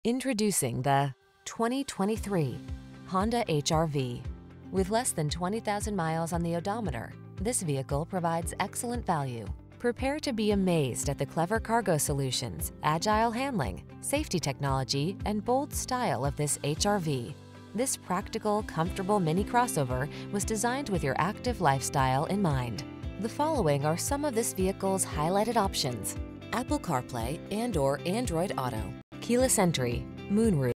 Introducing the 2023 Honda HR-V. With less than 20,000 miles on the odometer, this vehicle provides excellent value. Prepare to be amazed at the clever cargo solutions, agile handling, safety technology, and bold style of this HR-V. This practical, comfortable mini crossover was designed with your active lifestyle in mind. The following are some of this vehicle's highlighted options: Apple CarPlay and/or Android Auto, keyless entry, moonroof,